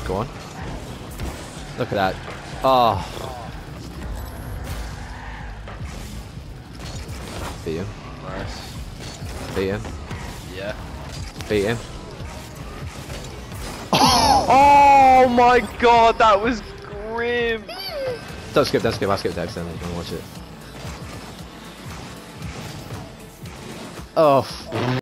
Go on. Look at that. Oh. Beat him. Nice. Beat him. Yeah. Beat him. Oh my god, that was grim. Don't skip, I'll skip Dex then, you can watch it. Oh.